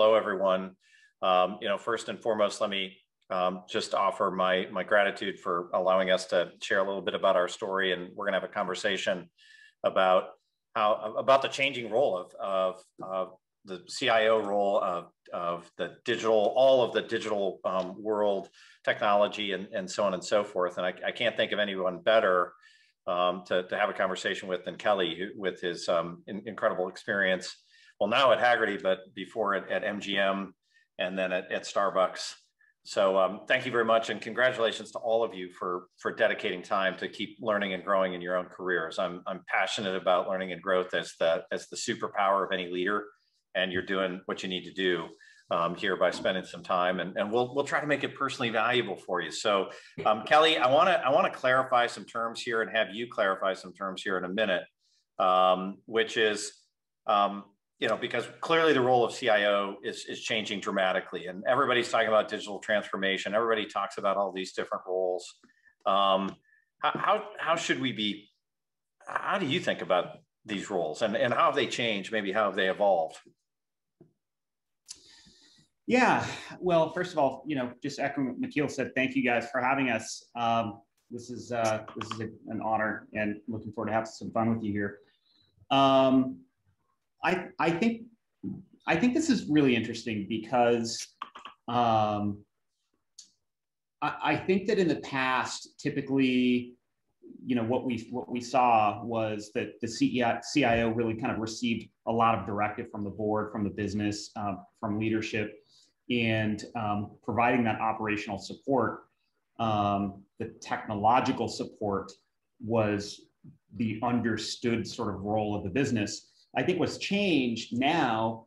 hello, everyone. First and foremost, let me just offer my gratitude for allowing us to share a little bit about our story, and we're going to have a conversation about the changing role of the CIO role of the digital, all of the digital world, technology, and so on and so forth. And I can't think of anyone better to have a conversation with than Kelly, with his incredible experience. Well, now at Hagerty, but before at MGM and then at Starbucks. So thank you very much, and congratulations to all of you for dedicating time to keep learning and growing in your own careers. I'm passionate about learning and growth as the superpower of any leader, and you're doing what you need to do here by spending some time, and we'll try to make it personally valuable for you. So Kelly, I want to clarify some terms here and have you clarify some terms here in a minute, which is because clearly the role of CIO is changing dramatically, and everybody's talking about digital transformation. Everybody talks about all these different roles. How should we be? How do you think about these roles, and how have they changed? Maybe how have they evolved? Yeah, well, first of all, just echoing what McKeel said, thank you guys for having us. This is an honor, and looking forward to having some fun with you here. I think this is really interesting because I think that in the past, typically, what we saw was that the CIO really kind of received a lot of directive from the board, from the business, from leadership, and providing that operational support. The technological support was the understood sort of role of the business. I think what's changed now,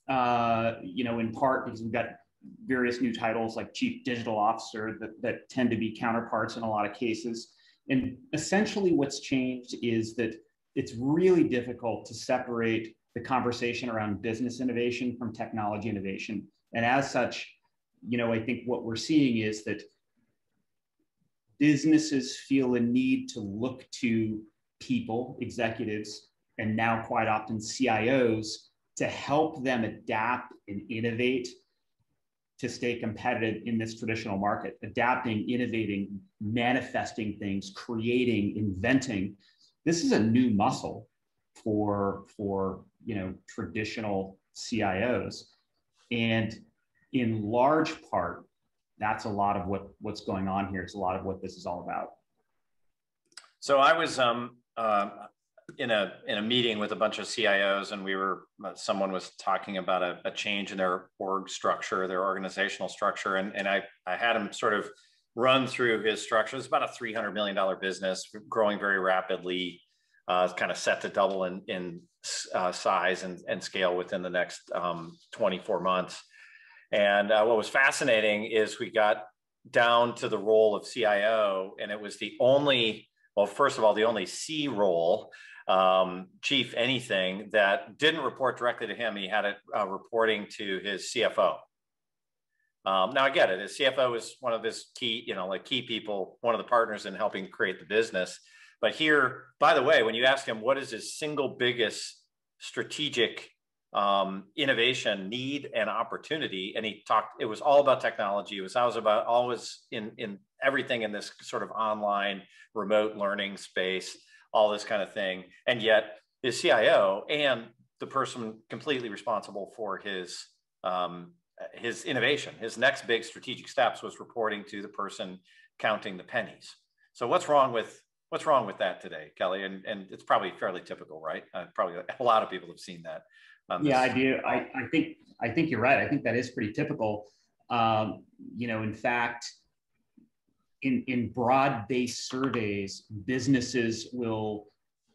in part because we've got various new titles like Chief Digital Officer that tend to be counterparts in a lot of cases. And essentially what's changed is that it's really difficult to separate the conversation around business innovation from technology innovation. And as such, I think what we're seeing is that businesses feel a need to look to people, executives, and now quite often CIOs, to help them adapt and innovate to stay competitive in this traditional market. Adapting, innovating, manifesting things, creating, inventing. This is a new muscle for traditional CIOs. And in large part, that's a lot of what's going on here. It's a lot of what this is all about. So I was in a meeting with a bunch of CIOs, and someone was talking about a change in their org structure, their organizational structure, and I had him sort of run through his structure. It's about a $300 million business, growing very rapidly, kind of set to double in size and scale within the next 24 months. And what was fascinating is we got down to the role of CIO, and it was the only C role, chief anything, that didn't report directly to him. He had it reporting to his CFO. Now I get it. His CFO is one of his key, key people, one of the partners in helping create the business. But here, by the way, when you ask him what is his single biggest strategic innovation, need, and opportunity, and it was all about technology. It was always in everything in this sort of online remote learning space, all this kind of thing. And yet his CIO and the person completely responsible for his innovation, his next big strategic steps, was reporting to the person counting the pennies. So what's wrong with that today, Kelly? And it's probably fairly typical, right? Probably a lot of people have seen that. Yeah, I do. I think you're right. I think that is pretty typical. In fact, in broad-based surveys, businesses will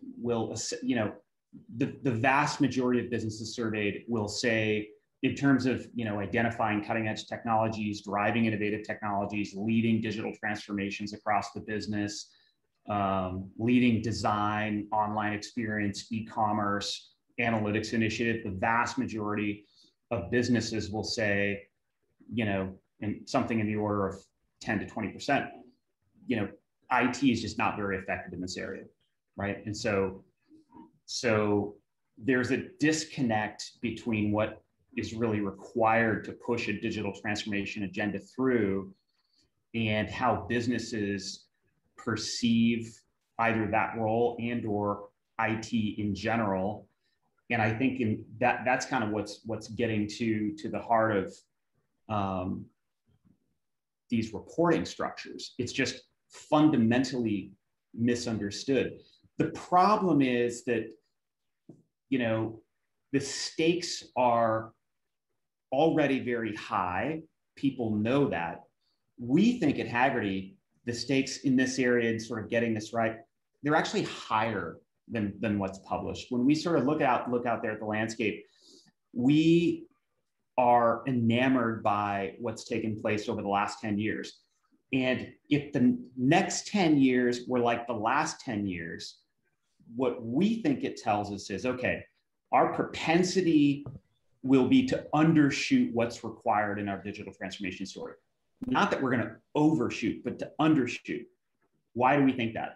the vast majority of businesses surveyed will say, in terms of identifying cutting-edge technologies, driving innovative technologies, leading digital transformations across the business, leading design, online experience, e-commerce, analytics initiative, the vast majority of businesses will say, in something in the order of 10 to 20%, IT is just not very effective in this area, right? And so there's a disconnect between what is really required to push a digital transformation agenda through, and how businesses perceive either that role and or IT in general. And I think in that's kind of what's getting to the heart of these reporting structures. It's just fundamentally misunderstood. The problem is that, you know, the stakes are already very high. People know that. We think at Hagerty, the stakes in this area and sort of getting this right, they're actually higher than what's published. When we sort of look out there at the landscape, we are enamored by what's taken place over the last 10 years. And if the next 10 years were like the last 10 years, what we think it tells us is, okay, our propensity will be to undershoot what's required in our digital transformation story. Not that we're going to overshoot, but to undershoot. Why do we think that?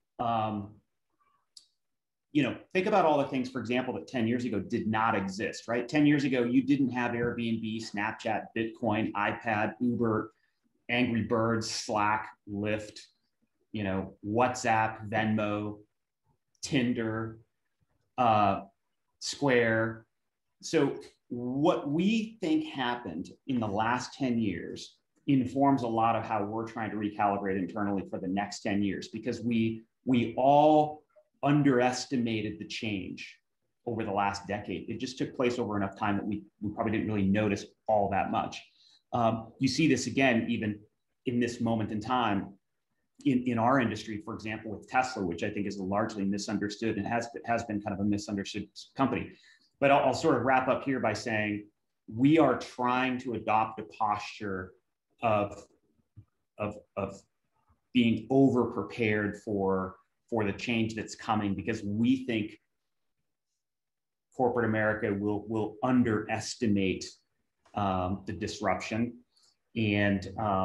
You know, think about all the things, for example, that 10 years ago did not exist, right? 10 years ago, you didn't have Airbnb, Snapchat, Bitcoin, iPad, Uber, Angry Birds, Slack, Lyft, you know, WhatsApp, Venmo, Tinder, Square. So what we think happened in the last 10 years informs a lot of how we're trying to recalibrate internally for the next 10 years, because we all underestimated the change over the last decade. It just took place over enough time that we probably didn't really notice all that much. You see this again, even in this moment in time in our industry, for example, with Tesla, which I think is largely misunderstood and has been kind of a misunderstood company. But I'll sort of wrap up here by saying we are trying to adopt a posture of being over prepared for the change that's coming, because we think corporate America will underestimate the disruption. And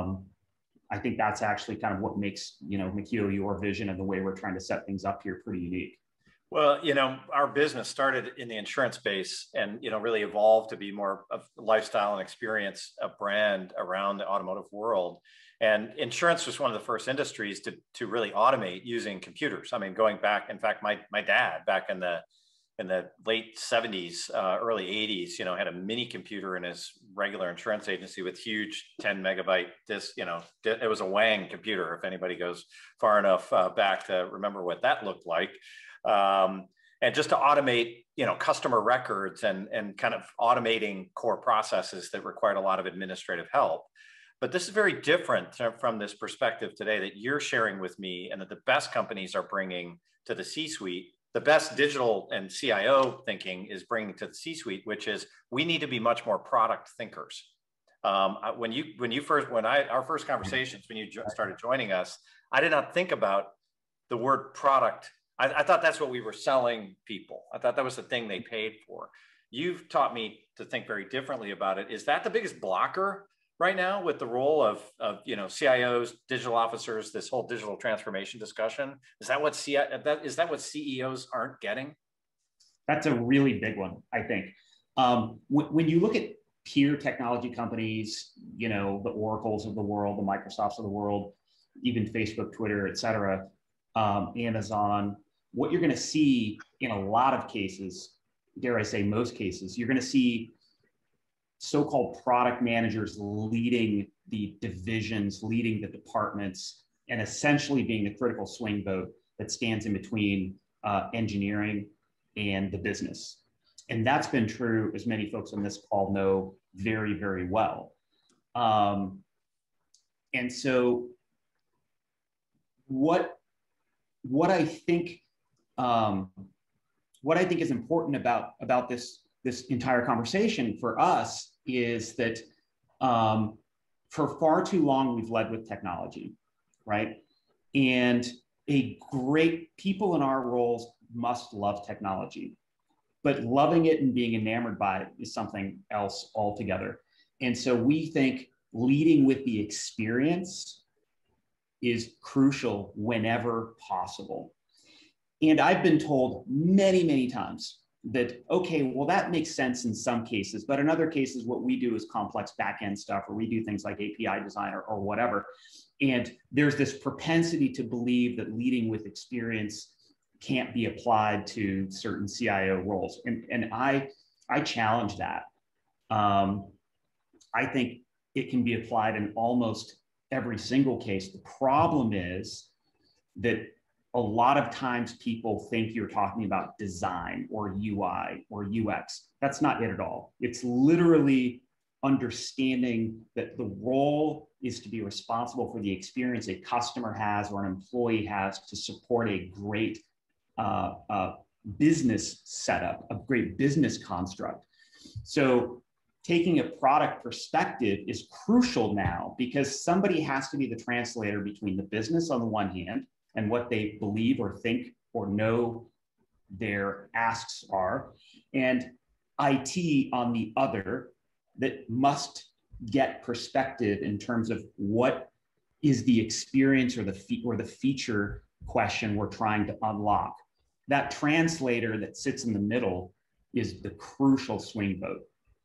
I think that's actually kind of what makes, you know, McKeel, your vision and the way we're trying to set things up here pretty unique. Well, you know, our business started in the insurance space and, you know, really evolved to be more of lifestyle and experience, a brand around the automotive world. And insurance was one of the first industries to really automate using computers. I mean, going back, in fact, my dad back in the late 70s, early 80s, you know, had a mini computer in his regular insurance agency with huge 10 megabyte disk, you know, it was a Wang computer, if anybody goes far enough back to remember what that looked like. And just to automate, you know, customer records and kind of automating core processes that required a lot of administrative help. But this is very different from this perspective today that you're sharing with me, and that the best companies are bringing to the C-suite. The best digital and CIO thinking is bringing to the C-suite, which is we need to be much more product thinkers. Our first conversations, when you started joining us, I did not think about the word product. I thought that's what we were selling people. I thought that was the thing they paid for. You've taught me to think very differently about it. Is that the biggest blocker right now with the role of you know, CIOs, digital officers, this whole digital transformation discussion? Is that what CEOs aren't getting? That's a really big one, I think. When you look at peer technology companies, you know, the Oracles of the world, the Microsofts of the world, even Facebook, Twitter, et cetera, Amazon, what you're going to see in a lot of cases, dare I say most cases, you're going to see so-called product managers leading the divisions, leading the departments, and essentially being the critical swing vote that stands in between engineering and the business. And that's been true, as many folks on this call know, very, very well. And so what I think is important about this entire conversation for us is that for far too long we've led with technology, right? And people in our roles must love technology, but loving it and being enamored by it is something else altogether. And so we think leading with the experience is crucial whenever possible. And I've been told many, many times that, okay, well, that makes sense in some cases, but in other cases, what we do is complex backend stuff, or we do things like API design or whatever. And there's this propensity to believe that leading with experience can't be applied to certain CIO roles. And I challenge that. I think it can be applied in almost every single case. The problem is that a lot of times people think you're talking about design or UI or UX. That's not it at all. It's literally understanding that the role is to be responsible for the experience a customer has or an employee has to support a great business setup, a great business construct. So taking a product perspective is crucial now, because somebody has to be the translator between the business on the one hand and what they believe or think or know their asks are, and IT on the other, that must get perspective in terms of what is the experience or the feature question we're trying to unlock. That translator that sits in the middle is the crucial swing vote.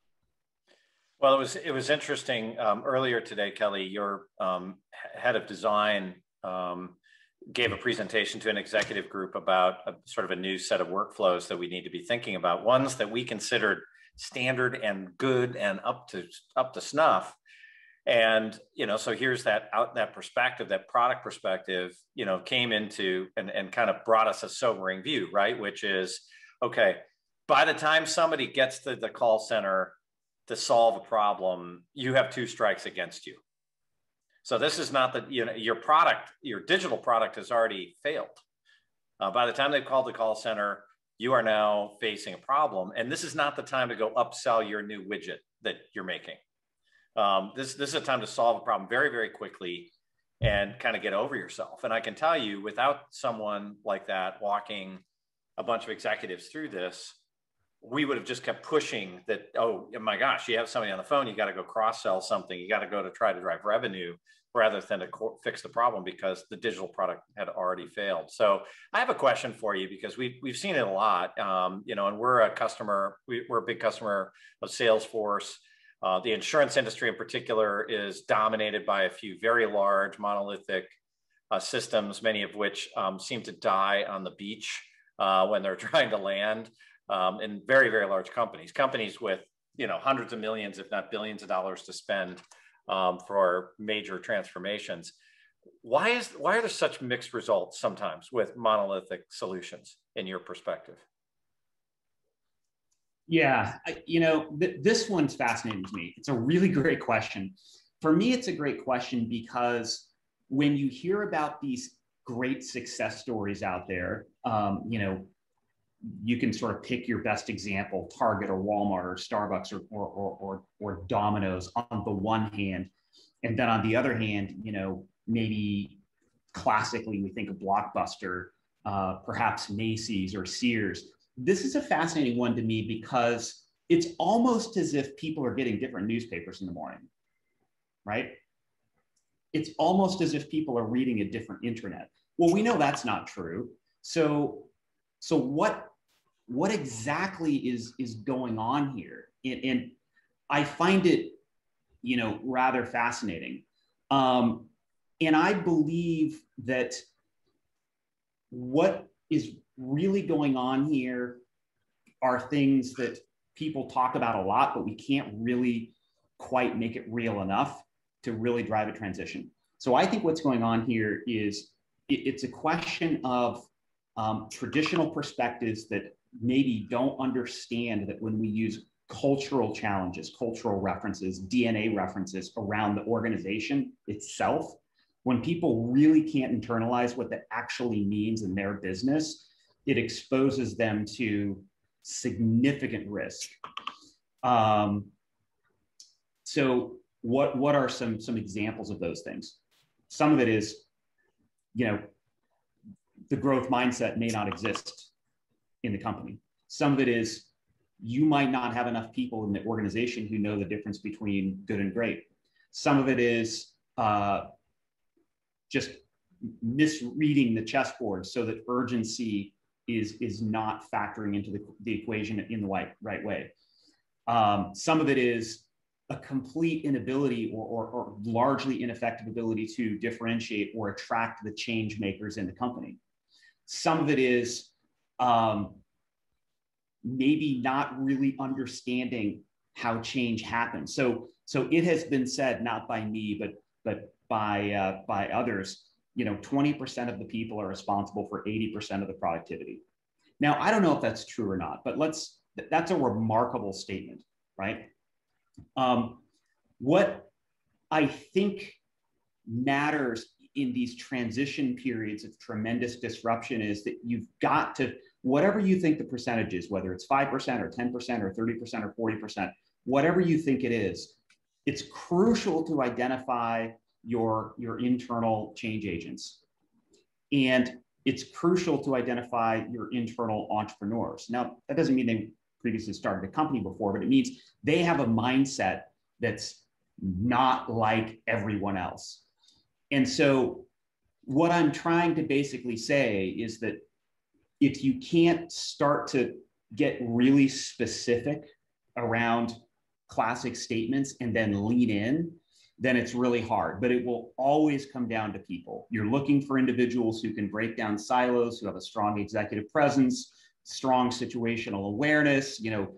Well, it was interesting. Earlier today, Kelly, your head of design gave a presentation to an executive group about sort of a new set of workflows that we need to be thinking about, ones that we considered standard and good and up to snuff. And, so here's that perspective, that product perspective, came into and kind of brought us a sobering view, right? Which is, okay, by the time somebody gets to the call center to solve a problem, you have 2 strikes against you. So this is not that, your digital product has already failed. By the time they've called the call center, you are now facing a problem. And this is not the time to go upsell your new widget that you're making. This is a time to solve a problem very, very quickly and kind of get over yourself. And I can tell you, without someone like that walking a bunch of executives through this, we would have just kept pushing that, oh my gosh, you have somebody on the phone, you got to go cross-sell something, you got to go to try to drive revenue rather than to fix the problem because the digital product had already failed. So I have a question for you, because we've seen it a lot, and we're a customer, we're a big customer of Salesforce. The insurance industry in particular is dominated by a few very large monolithic systems, many of which seem to die on the beach when they're trying to land. In very, very large companies with, hundreds of millions, if not billions of dollars to spend for major transformations. Why are there such mixed results sometimes with monolithic solutions in your perspective? Yeah, this one's fascinating to me. It's a really great question. For me, it's a great question because when you hear about these great success stories out there, you can sort of pick your best example, Target or Walmart or Starbucks or Domino's on the one hand. And then on the other hand, maybe classically we think of Blockbuster, perhaps Macy's or Sears. This is a fascinating one to me because it's almost as if people are getting different newspapers in the morning, right? It's almost as if people are reading a different internet. Well, we know that's not true. So what exactly is going on here? And I find it, rather fascinating. And I believe that what is really going on here are things that people talk about a lot, but we can't really quite make it real enough to really drive a transition. So I think what's going on here is it's a question of traditional perspectives that maybe don't understand that when we use cultural challenges, cultural references, DNA references around the organization itself, when people really can't internalize what that actually means in their business, it exposes them to significant risk. So what are some examples of those things? Some of it is, the growth mindset may not exist in the company. Some of it is you might not have enough people in the organization who know the difference between good and great. Some of it is just misreading the chessboard so that urgency is not factoring into the equation in the right way. Some of it is a complete inability or largely ineffective ability to differentiate or attract the change makers in the company. Some of it is maybe not really understanding how change happens. So it has been said, not by me, but by others, 20% of the people are responsible for 80% of the productivity. Now, I don't know if that's true or not, but that's a remarkable statement, right? What I think matters in these transition periods of tremendous disruption is that you've got to, whatever you think the percentage is, whether it's 5% or 10% or 30% or 40%, whatever you think it is, it's crucial to identify your internal change agents. And it's crucial to identify your internal entrepreneurs. Now, that doesn't mean they previously started a company before, but it means they have a mindset that's not like everyone else. And so what I'm trying to basically say is that if you can't start to get really specific around classic statements and then lean in, then it's really hard, but it will always come down to people. You're looking for individuals who can break down silos, who have a strong executive presence, strong situational awareness,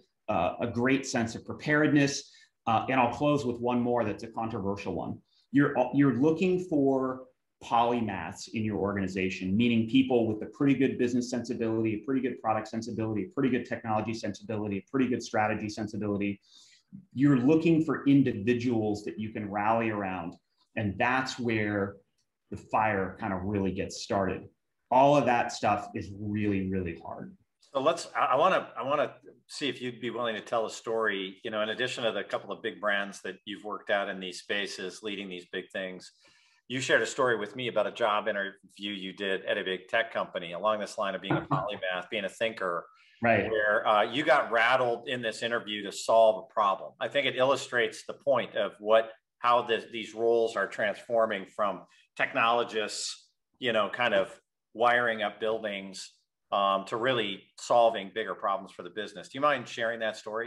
a great sense of preparedness. And I'll close with one more that's a controversial one. You're looking for polymaths in your organization, meaning people with a pretty good business sensibility, a pretty good product sensibility, a pretty good technology sensibility, a pretty good strategy sensibility. You're looking for individuals that you can rally around. And that's where the fire kind of really gets started. All of that stuff is really, really hard. So I want to see if you'd be willing to tell a story, in addition to the couple of big brands that you've worked out in these spaces, leading these big things. You shared a story with me about a job interview you did at a big tech company along this line of being a polymath, being a thinker, right? Where you got rattled in this interview to solve a problem. I think it illustrates the point of how these roles are transforming from technologists, kind of wiring up buildings to really solving bigger problems for the business. Do you mind sharing that story?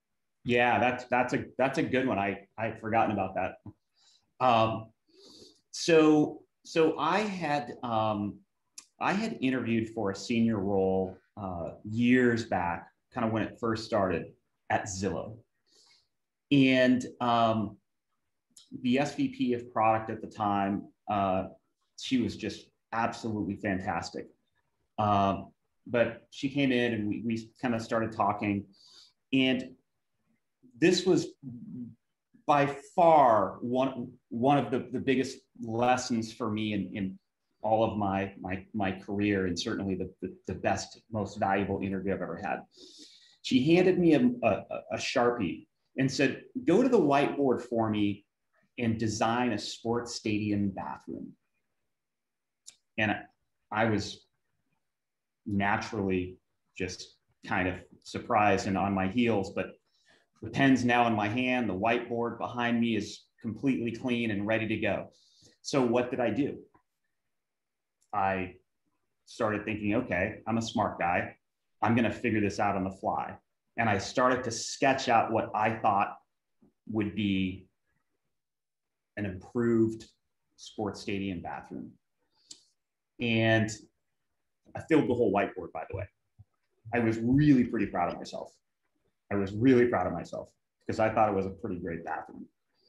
Yeah, that's a good one. I'd forgotten about that. So I had interviewed for a senior role years back, kind of when it first started at Zillow, and the SVP of product at the time, she was just absolutely fantastic. But she came in and we kind of started talking, and this was by far one of the biggest lessons for me in all of my career, and certainly the best, most valuable interview I've ever had. She handed me a Sharpie and said, "Go to the whiteboard for me and design a sports stadium bathroom." And I was naturally just kind of surprised and on my heels, but the pen's now in my hand, the whiteboard behind me is completely clean and ready to go. So what did I do? I started thinking, okay, I'm a smart guy. I'm going to figure this out on the fly. And I started to sketch out what I thought would be an improved sports stadium bathroom. And I filled the whole whiteboard, by the way. I was really pretty proud of myself. Because I thought it was a pretty great bathroom.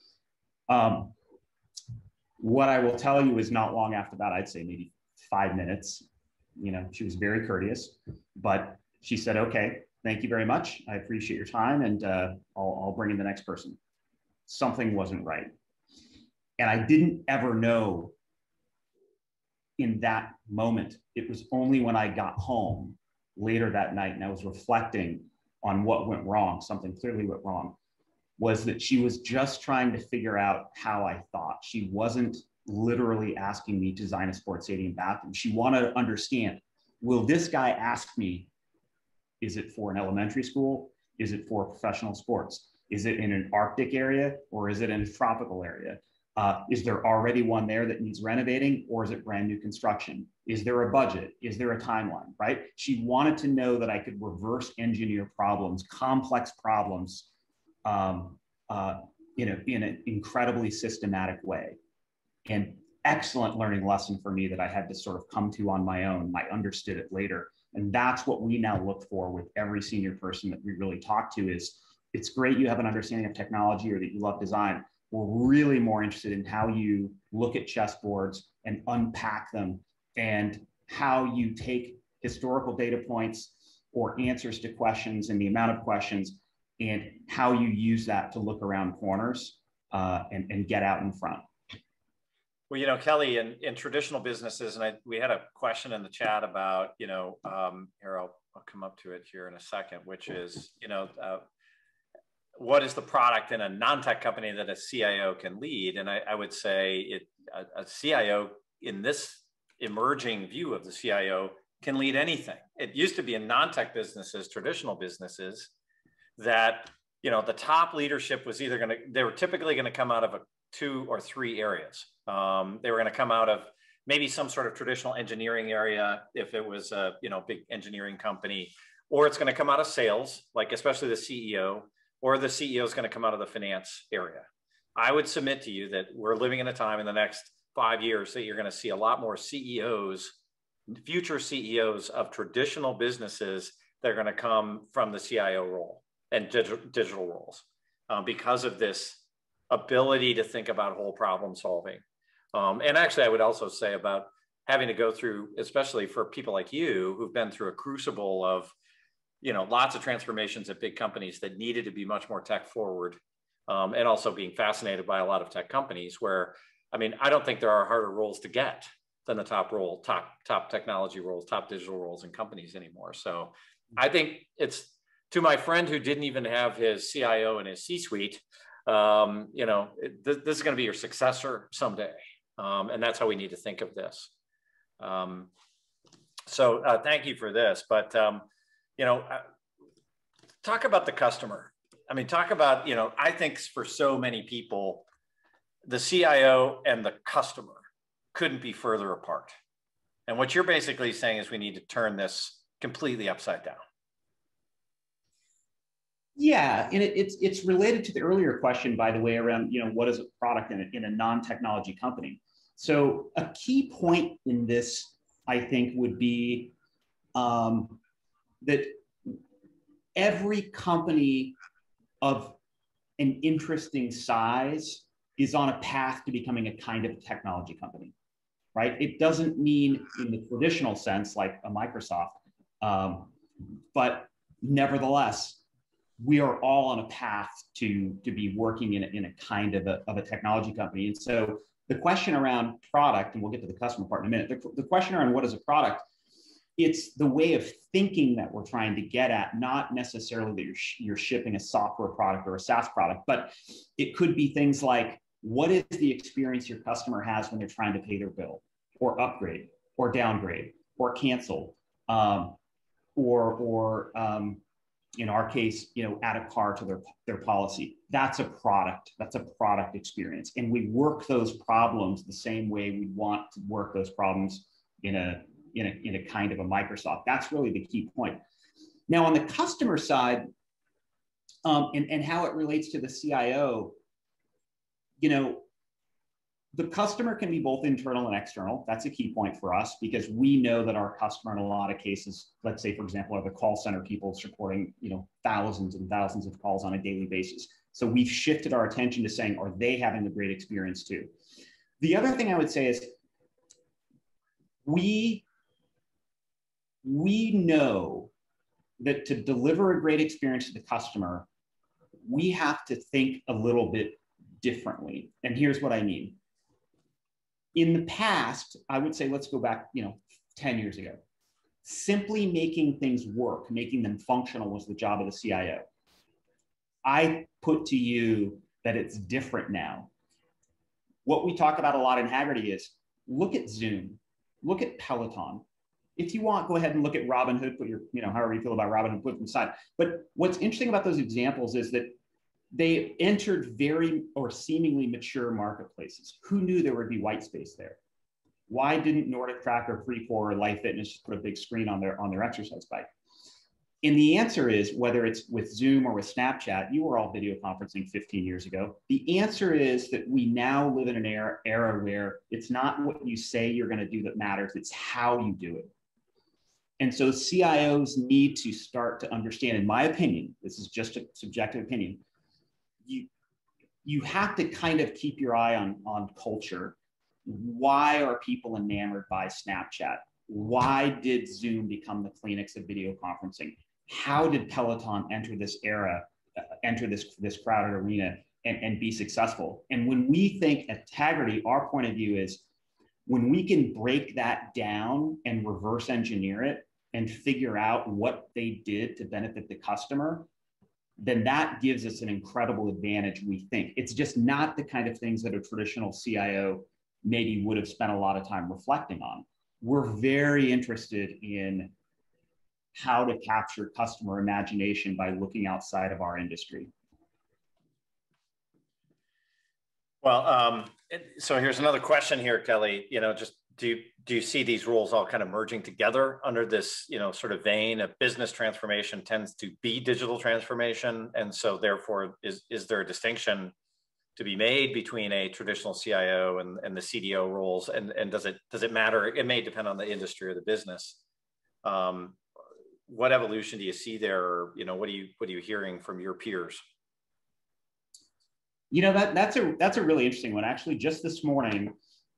What I will tell you is not long after that, I'd say maybe 5 minutes, she was very courteous, but she said, "Okay, thank you very much. I appreciate your time, and I'll bring in the next person." Something wasn't right. And I didn't ever know in that moment. It was only when I got home later that night and I was reflecting on what went wrong, something clearly went wrong, was that she was just trying to figure out how I thought. She wasn't literally asking me to design a sports stadium bathroom. She wanted to understand, will this guy ask me, is it for an elementary school? Is it for professional sports? Is it in an Arctic area or is it in a tropical area? Is there already one there that needs renovating, or is it brand new construction? Is there a budget? Is there a timeline, right? She wanted to know that I could reverse engineer problems, complex problems, in an incredibly systematic way. And excellent learning lesson for me that I had to sort of come to on my own. I understood it later. And that's what we now look for with every senior person that we really talk to is, it's great you have an understanding of technology or that you love design. We're really more interested in how you look at chessboards and unpack them, and how you take historical data points or answers to questions and the amount of questions, and how you use that to look around corners and get out in front. Well, you know, Kelly, in traditional businesses, and we had a question in the chat about, here, I'll come up to it here in a second, which is, what is the product in a non-tech company that a CIO can lead? And I would say a CIO in this emerging view of the CIO can lead anything. It used to be in non-tech businesses, traditional businesses, that, the top leadership was either they were typically going to come out of 2 or 3 areas. They were going to come out of maybe some sort of traditional engineering area, if it was a, big engineering company, or it's going to come out of sales, like especially the CEO, or the CEO is going to come out of the finance area. I would submit to you that we're living in a time in the next 5 years that you're going to see a lot more CEOs, future CEOs of traditional businesses that are going to come from the CIO role and digital roles because of this ability to think about whole problem solving. And actually, I would also say about having to go through, especially for people like you who've been through a crucible of, lots of transformations at big companies that needed to be much more tech forward, and also being fascinated by a lot of tech companies where, I don't think there are harder roles to get than the top technology roles, top digital roles in companies anymore. So I think it's, to my friend who didn't even have his CIO in his C-suite, this is going to be your successor someday. And that's how we need to think of this. So thank you for this, but, talk about the customer. Talk about, I think for so many people, the CIO and the customer couldn't be further apart. And what you're basically saying is we need to turn this completely upside down. Yeah, and it's related to the earlier question, by the way, around, what is a product in a non-technology company? So a key point in this, I think, would be that every company of an interesting size is on a path to becoming a kind of technology company, right? It doesn't mean in the traditional sense like a Microsoft, but nevertheless, we are all on a path to be working in a kind of a technology company. And so the question around product, and we'll get to the customer part in a minute, the question around what is a product, it's the way of thinking that we're trying to get at, not necessarily that you're shipping a software product or a SaaS product, but it could be things like, what is the experience your customer has when they're trying to pay their bill, or upgrade, or downgrade, or cancel, or in our case, add a car to their policy. That's a product. That's a product experience. And we work those problems the same way we want to work those problems in a kind of a Microsoft. That's really the key point. Now, on the customer side, and how it relates to the CIO, the customer can be both internal and external. That's a key point for us, because we know that our customer, in a lot of cases, let's say, for example, are the call center people supporting, thousands and thousands of calls on a daily basis. So we've shifted our attention to saying, are they having a great experience too? The other thing I would say is we know that to deliver a great experience to the customer, we have to think a little bit differently. And here's what I mean. In the past, I would say, let's go back, 10 years ago. Simply making things work, making them functional was the job of the CIO. I put to you that it's different now. What we talk about a lot in Hagerty is, look at Zoom, look at Peloton. If you want, go ahead and look at Robinhood, put your, however you feel about Robinhood, put them aside. But what's interesting about those examples is that they entered very or seemingly mature marketplaces. Who knew there would be white space there? Why didn't Nordic Track or Precore or Life Fitness just put a big screen on their exercise bike? And the answer is, whether it's with Zoom or with Snapchat, you were all video conferencing 15 years ago. The answer is that we now live in an era where it's not what you say you're going to do that matters, it's how you do it. And so CIOs need to start to understand, in my opinion, this is just a subjective opinion, you have to kind of keep your eye on culture. Why are people enamored by Snapchat? Why did Zoom become the Kleenex of video conferencing? How did Peloton enter this era, enter this crowded arena and be successful? And when we think at Hagerty, our point of view is, when we can break that down and reverse engineer it and figure out what they did to benefit the customer, then that gives us an incredible advantage, we think. It's just not the kind of things that a traditional CIO maybe would have spent a lot of time reflecting on. We're very interested in how to capture customer imagination by looking outside of our industry. Well, so here's another question here, Kelly. Just do you see these roles all kind of merging together under this, sort of vein of business transformation tends to be digital transformation, and so therefore, is there a distinction to be made between a traditional CIO and the CDO roles, and does it matter? It may depend on the industry or the business. What evolution do you see there? Or, what are you hearing from your peers? That's a really interesting one. Actually, just this morning,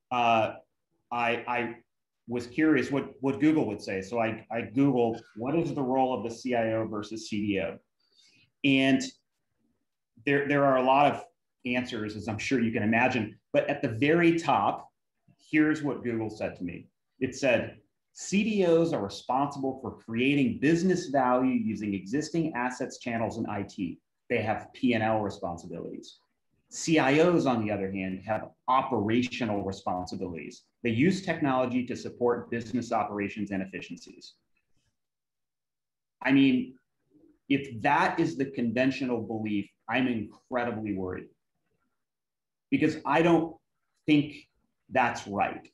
I was curious what Google would say. So I Googled, what is the role of the CIO versus CDO? And there are a lot of answers, as I'm sure you can imagine. But at the very top, here's what Google said to me. It said, CDOs are responsible for creating business value using existing assets, channels, and IT. They have P&L responsibilities. CIOs, on the other hand, have operational responsibilities. They use technology to support business operations and efficiencies. I mean, if that is the conventional belief, I'm incredibly worried, because I don't think that's right.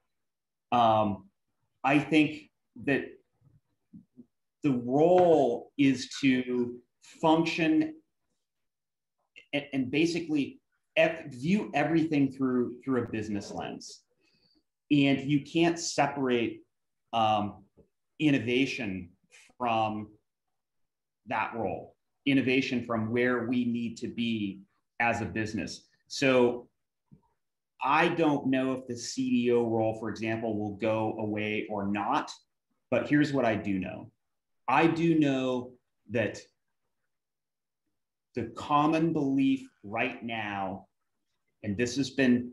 I think that the role is to function and basically view everything through a business lens. And you can't separate innovation from that role, innovation from where we need to be as a business. So I don't know if the CDO role, for example, will go away or not, but here's what I do know. I do know that the common belief right now, and this has been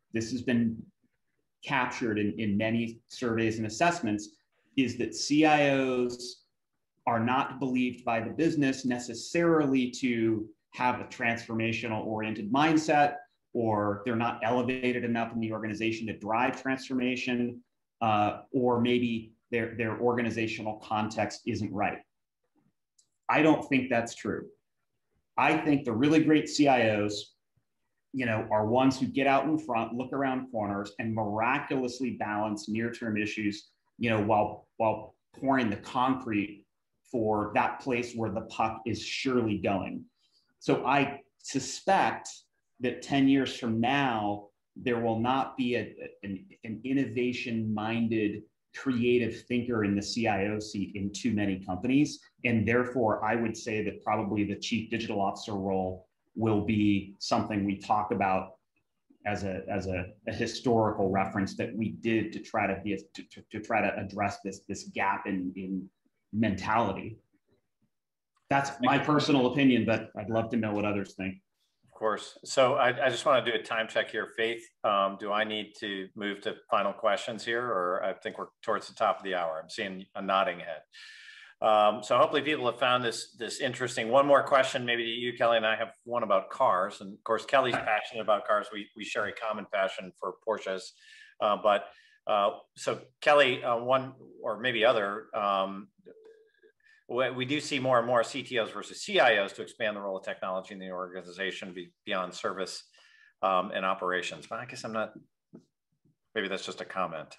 captured in many surveys and assessments, is that CIOs are not believed by the business necessarily to have a transformational oriented mindset, or they're not elevated enough in the organization to drive transformation, or maybe their organizational context isn't right. I don't think that's true. I think the really great CIOs, are ones who get out in front, look around corners, and miraculously balance near-term issues, while pouring the concrete for that place where the puck is surely going. So I suspect that 10 years from now, there will not be an innovation-minded, creative thinker in the CIO seat in too many companies. And therefore, I would say that probably the chief digital officer role will be something we talk about as a historical reference that we did to try to address this gap in mentality. That's my personal opinion, but I'd love to know what others think. Of course. So I just want to do a time check here. Faith, do I need to move to final questions here, or I think we're towards the top of the hour? I'm seeing a nodding head. So hopefully people have found this interesting. One more question, maybe to you, Kelly, and I have one about cars. And of course, Kelly's passionate about cars. We share a common passion for Porsches. So Kelly, one or maybe other, we do see more and more CTOs versus CIOs to expand the role of technology in the organization beyond service and operations. But I guess I'm not, maybe that's just a comment.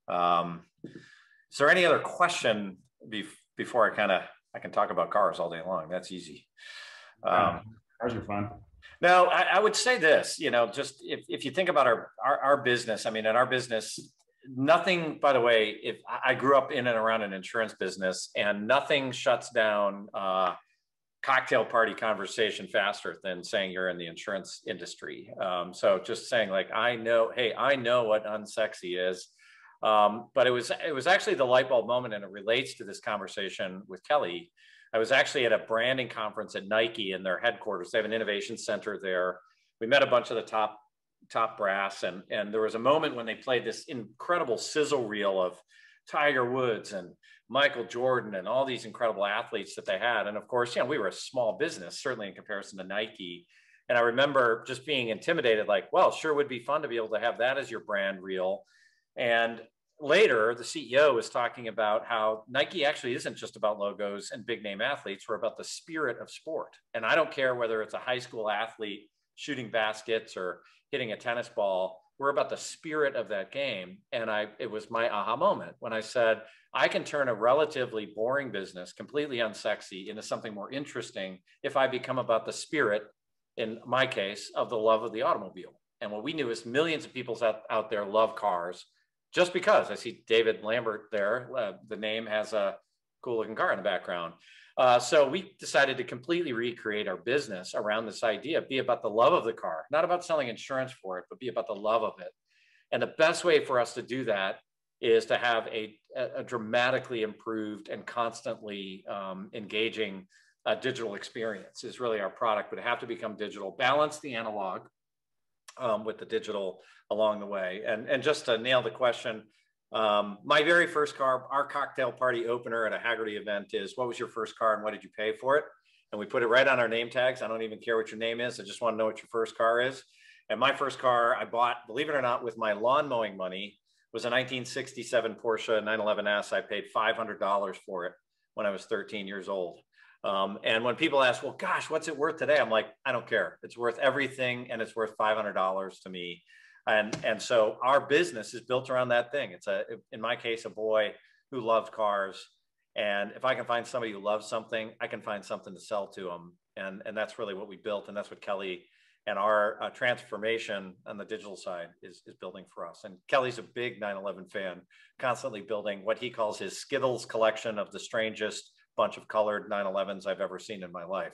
Is there any other question before I can talk about cars all day long? That's easy. Cars are fun. No, I would say this, just if you think about our business, I mean, in our business, nothing, by the way, if I grew up in and around an insurance business, and nothing shuts down cocktail party conversation faster than saying you're in the insurance industry. So just saying like, I know what unsexy is. But it was actually the light bulb moment, and it relates to this conversation with Kelly. I was actually at a branding conference at Nike in their headquarters. They have an innovation center there. We met a bunch of the top brass, and there was a moment when they played this incredible sizzle reel of Tiger Woods and Michael Jordan and all these incredible athletes that they had. And of course, we were a small business, certainly in comparison to Nike. And I remember just being intimidated, like, well, sure would be fun to be able to have that as your brand reel. And later, the CEO was talking about how Nike actually isn't just about logos and big name athletes. We're about the spirit of sport. And I don't care whether it's a high school athlete shooting baskets or hitting a tennis ball. We're about the spirit of that game. And it was my aha moment when I said, I can turn a relatively boring business, completely unsexy, into something more interesting if I become about the spirit, in my case, of the love of the automobile. And what we knew is millions of people out there love cars. Just because I see David Lambert there, the name has a cool looking car in the background. So we decided to completely recreate our business around this idea, be about the love of the car, not about selling insurance for it, but be about the love of it. And the best way for us to do that is to have a dramatically improved and constantly engaging digital experience is really our product, but it have to become digital, balance the analog with the digital along the way. And just to nail the question, my very first car, our cocktail party opener at a Hagerty event is, what was your first car and what did you pay for it? And we put it right on our name tags. I don't even care what your name is. I just want to know what your first car is. And my first car I bought, believe it or not, with my lawn mowing money, was a 1967 Porsche 911S. I paid $500 for it when I was 13 years old. And when people ask, well, gosh, what's it worth today? I'm like, I don't care. It's worth everything. And it's worth $500 to me. And so our business is built around that thing. It's in my case, a boy who loved cars. And if I can find somebody who loves something, I can find something to sell to them. And that's really what we built. And that's what Kelly and our transformation on the digital side is building for us. And Kelly's a big 911 fan, constantly building what he calls his Skittles collection of the strangest bunch of colored 911s I've ever seen in my life.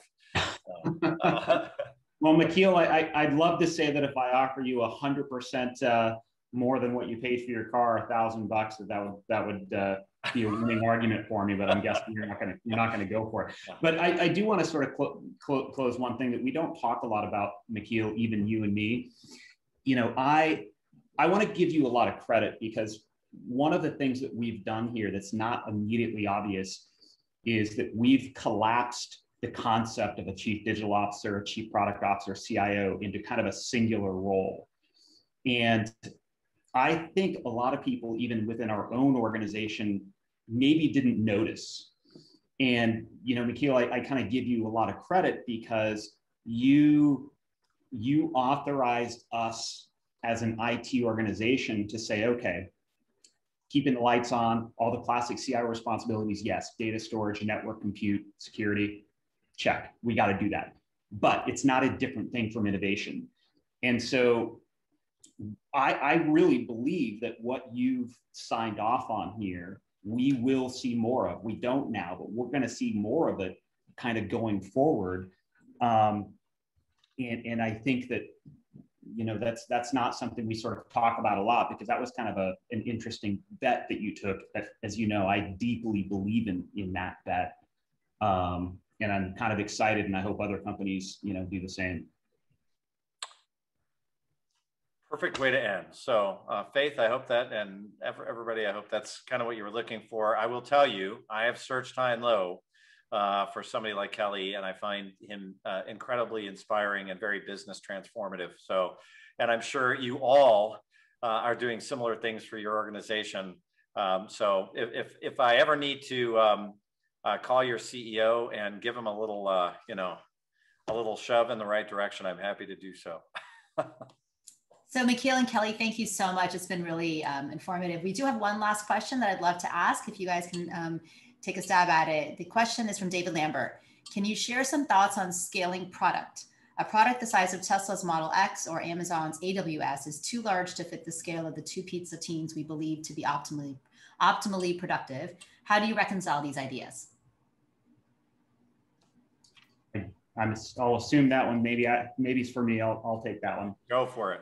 Well, McKeel, I'd love to say that if I offer you 100% more than what you paid for your car, $1,000, that would be a winning argument for me. But I'm guessing you're not going to go for it. But I do want to sort of close one thing that we don't talk a lot about, McKeel, even you and me. I want to give you a lot of credit, because one of the things that we've done here that's not immediately obvious is that we've collapsed the concept of a chief digital officer, a chief product officer, CIO into kind of a singular role. And I think a lot of people, even within our own organization, maybe didn't notice. And, McKeel, I kind of give you a lot of credit because you authorized us as an IT organization to say, okay, keeping the lights on, all the classic CIO responsibilities, yes, data storage, network compute, security, check, we got to do that. But it's not a different thing from innovation. And so I really believe that what you've signed off on here, we will see more of. We don't now, but we're going to see more of it kind of going forward. And I think that, that's not something we sort of talk about a lot, because that was kind of an interesting bet that you took. As you know, I deeply believe in that bet. And I'm kind of excited, and I hope other companies, do the same. Perfect way to end. So Faith, I hope that, and everybody, I hope that's kind of what you were looking for. I will tell you, I have searched high and low for somebody like Kelly, and I find him incredibly inspiring and very business transformative. So, and I'm sure you all are doing similar things for your organization. So if I ever need to call your CEO and give him a little, you know, a little shove in the right direction, I'm happy to do so. So McKeel and Kelly, thank you so much. It's been really informative. We do have one last question that I'd love to ask, if you guys can take a stab at it. The question is from David Lambert. Can you share some thoughts on scaling product? A product the size of Tesla's Model X or Amazon's AWS is too large to fit the scale of the 2 pizza teams we believe to be optimally productive. How do you reconcile these ideas? I'll assume that one. Maybe it's for me. I'll take that one. Go for it.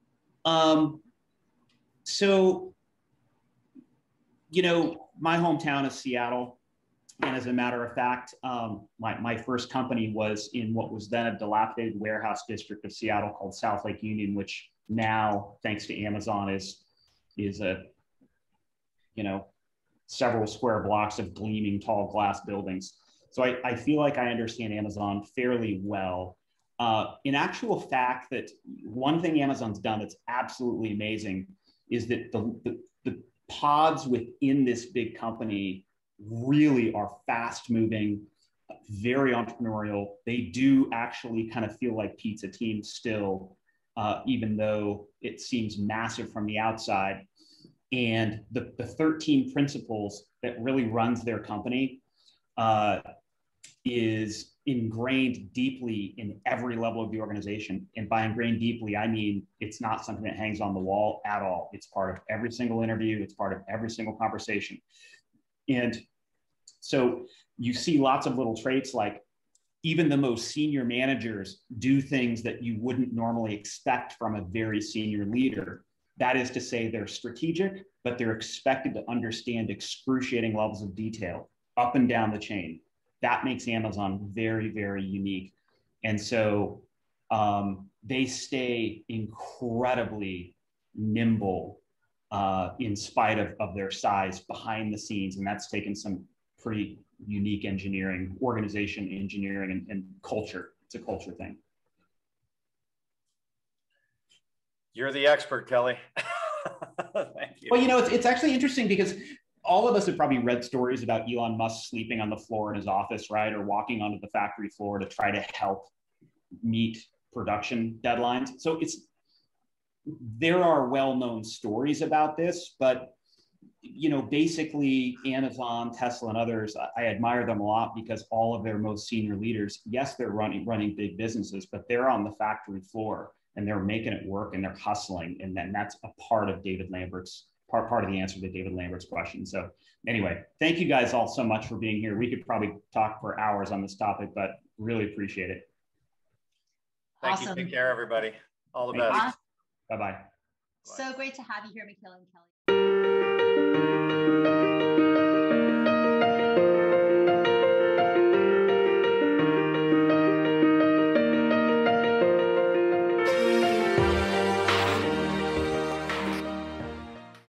So, you know, my hometown is Seattle. And as a matter of fact, my first company was in what was then a dilapidated warehouse district of Seattle called South Lake Union, which now, thanks to Amazon, is a, you know, several square blocks of gleaming tall glass buildings. So I feel like I understand Amazon fairly well. In actual fact, that one thing Amazon's done that's absolutely amazing is that the pods within this big company really are fast moving, very entrepreneurial. They do actually kind of feel like pizza teams still, even though it seems massive from the outside. And the 13 principles that really runs their company is ingrained deeply in every level of the organization. And by ingrained deeply, I mean, it's not something that hangs on the wall at all. It's part of every single interview. It's part of every single conversation. And so you see lots of little traits, like even the most senior managers do things that you wouldn't normally expect from a very senior leader. That is to say, they're strategic, but they're expected to understand excruciating levels of detail up and down the chain. That makes Amazon very, very unique. And so they stay incredibly nimble in spite of their size behind the scenes. And that's taken some pretty unique engineering, organization engineering, and culture. It's a culture thing. You're the expert, Kelly. Thank you. Well, you know, it's actually interesting because all of us have probably read stories about Elon Musk sleeping on the floor in his office, right? Or walking onto the factory floor to try to help meet production deadlines. So there are well-known stories about this, but you know, basically Amazon, Tesla, and others, I admire them a lot because all of their most senior leaders, yes, they're running big businesses, but they're on the factory floor and they're making it work and they're hustling. And then that's a part of David Lambert's part of the answer to David Lambert's question. So anyway, thank you guys all so much for being here. We could probably talk for hours on this topic, but really appreciate it. Thank you. Take care, everybody. All the best. Bye-bye. So great to have you here, McKeel and Kelly.